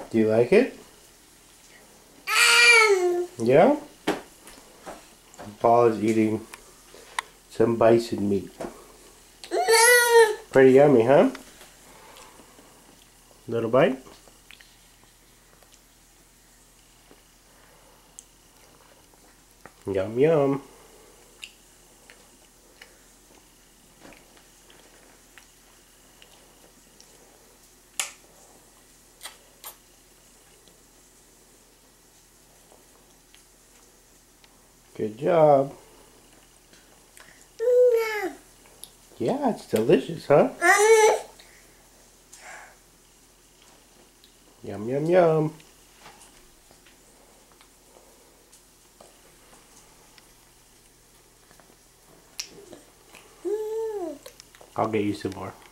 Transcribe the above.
Do you like it? Yeah? Paul is eating some bison meat. Pretty yummy, huh? Little bite? Yum yum. Good job. Yeah, it's delicious, huh? Yum yum yum. I'll get you some more.